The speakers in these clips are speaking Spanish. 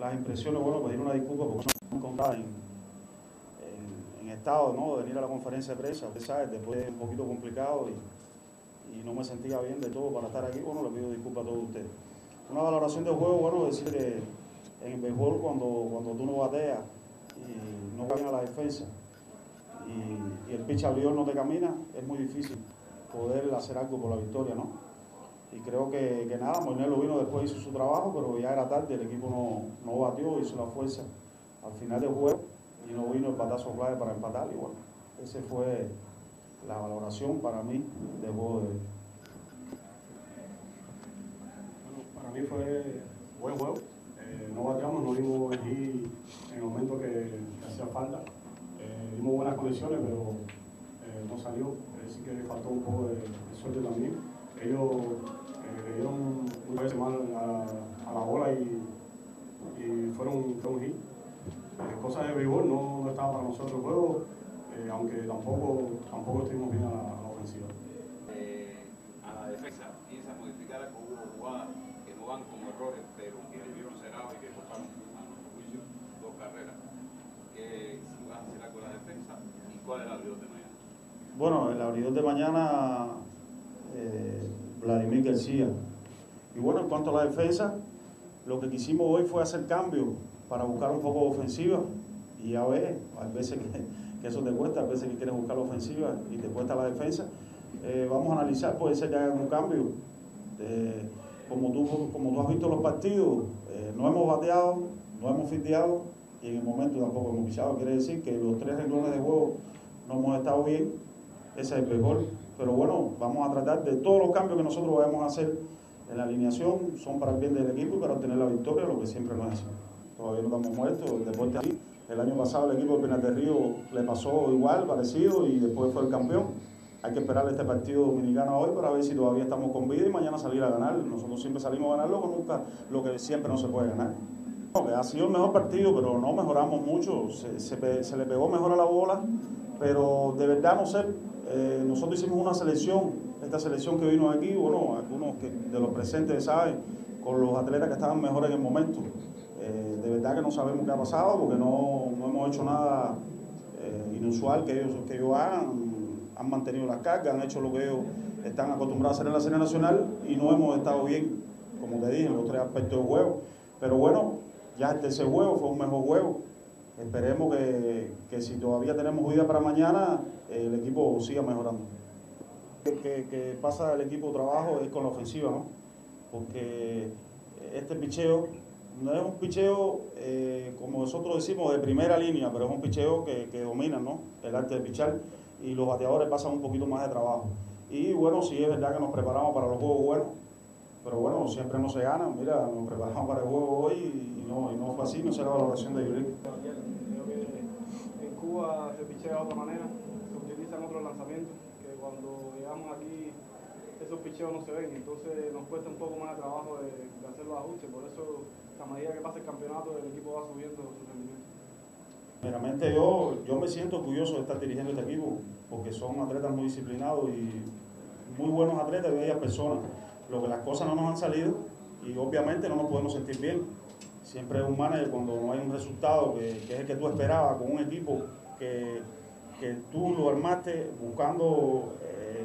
las impresiones, bueno, pedir una disculpa porque no me encontraba en estado, ¿no?, de venir a la conferencia de prensa. Usted sabe, después es un poquito complicado y no me sentía bien de todo para estar aquí. Bueno, le pido disculpas a todos ustedes. Una valoración del juego, bueno, decir que en el béisbol cuando tú no bateas y no camina la defensa y el pitch abridor no te camina, es muy difícil poder hacer algo por la victoria, ¿no? Y creo que nada, Moinelo vino después, hizo su trabajo, pero ya era tarde, el equipo no batió, hizo la fuerza al final del juego y no vino el batazo clave para empatar. Y bueno, esa fue la valoración para mí del juego de hoy. Bueno, para mí fue buen juego. No bateamos, no dimos allí en el momento que hacía falta. Dimos buenas conexiones, pero no salió. Es decir, que faltó un poco de suerte también. Ellos le dieron una vez mal a la bola y fueron hit. Cosas de béisbol, no estaba para nosotros el juego, aunque tampoco estuvimos bien a la ofensiva. A la defensa, piensa modificar algo, hubo jugadas que no van como errores, pero que vieron cerrados y que costaron a nuestro juicio 2 carreras. Si vas a hacer algo en la defensa, ¿y cuál es el abridor de mañana? Bueno, el abridor de mañana, Vladimir García. Y bueno, en cuanto a la defensa, lo que quisimos hoy fue hacer cambios para buscar un poco de ofensiva. Y ya ves, hay veces que eso te cuesta, a veces que quieres buscar la ofensiva y te cuesta la defensa. Vamos a analizar, puede ser que haya un cambio. Como tú has visto los partidos, no hemos bateado, no hemos fildeado y en el momento tampoco hemos pichado. Quiere decir que los 3 renglones de juego no hemos estado bien. Ese es el mejor. Pero bueno, vamos a tratar de todos los cambios que nosotros vayamos a hacer en la alineación, son para el bien del equipo y para obtener la victoria, lo que siempre nos hacemos. Todavía no estamos muertos, el deporte aquí. El año pasado el equipo de Pinar del Río le pasó igual, parecido, y después fue el campeón. Hay que esperar este partido dominicano hoy para ver si todavía estamos con vida y mañana salir a ganar. Nosotros siempre salimos a ganar lo que siempre no se puede ganar. Ha sido el mejor partido, pero no mejoramos mucho. Se le pegó mejor a la bola, pero de verdad no sé. Nosotros hicimos una selección, esta selección que vino aquí, bueno, algunos de los presentes saben, con los atletas que estaban mejor en el momento. De verdad que no sabemos qué ha pasado, porque no hemos hecho nada inusual que ellos hagan. Han mantenido las cargas, han hecho lo que ellos están acostumbrados a hacer en la serie nacional y no hemos estado bien, como te dije, en los 3 aspectos del juego. Pero bueno, ya el tercer juego fue un mejor juego. Esperemos que si todavía tenemos vida para mañana, el equipo siga mejorando. Que pasa el equipo de trabajo es con la ofensiva, ¿no? Porque este picheo no es un picheo, como nosotros decimos, de primera línea, pero es un picheo que domina, ¿no?, el arte de pichar, y los bateadores pasan un poquito más de trabajo. Y bueno, sí es verdad que nos preparamos para los juegos buenos, pero bueno, siempre no se gana. Mira, nos preparamos para el juego hoy y no fue así, no será la valoración de Yuri. Creo que en Cuba se pichea de otra manera, se utilizan otros lanzamientos, que cuando llegamos aquí esos picheos no se ven, entonces nos cuesta un poco más de trabajo de hacer los ajustes. Por eso, a medida que pasa el campeonato, el equipo va subiendo su rendimiento. Meramente yo me siento orgulloso de estar dirigiendo este equipo, porque son atletas muy disciplinados y muy buenos atletas y bellas personas. Lo que las cosas no nos han salido y obviamente no nos podemos sentir bien. Siempre es un manager cuando no hay un resultado que es el que tú esperabas, con un equipo que tú lo armaste buscando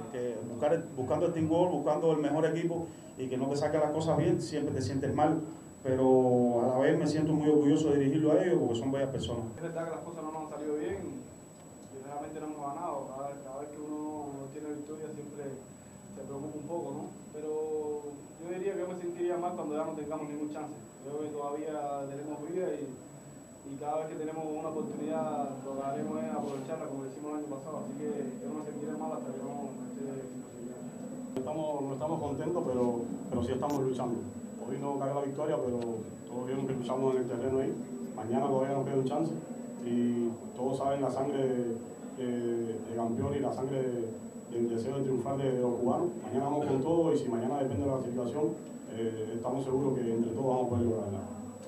el team goal, buscando el mejor equipo, y que no te saque las cosas bien, siempre te sientes mal. Pero a la vez me siento muy orgulloso de dirigirlo a ellos porque son bellas personas. Es verdad que las cosas no nos han salido bien, generalmente no hemos ganado, cada vez que uno no tiene victoria siempre se preocupa un poco, ¿no? Pero yo diría que yo me sentiría mal cuando ya no tengamos ningún chance. Creo que todavía tenemos vida y cada vez que tenemos una oportunidad lo que haremos es aprovecharla, como decimos el año pasado, así que yo no me sentiré mal hasta que no esté sin posibilidad. No estamos contentos, pero sí estamos luchando. Hoy no cayó la victoria, pero todos vieron que luchamos en el terreno ahí. Mañana todavía nos queda un chance y todos saben la sangre de campeón y la sangre del deseo de triunfar de los cubanos. Mañana vamos con todo y si mañana depende de la clasificación, estamos seguros que entre todos vamos a poder lograrla.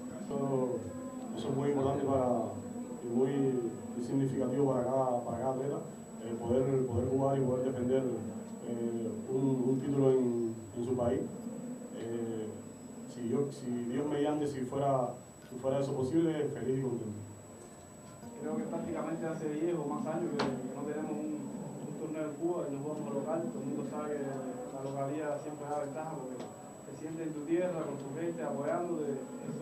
Eso es muy importante y muy significativo para cada atleta, poder jugar y poder defender un título en su país. Si Dios mediante, si fuera si fuera eso posible, feliz y contento. Creo que prácticamente hace 10 o más años que no tenemos un torneo en Cuba y no jugamos local. Todo el mundo sabe que la localidad siempre da ventaja porque te sientes en tu tierra, con tu gente, apoyándote.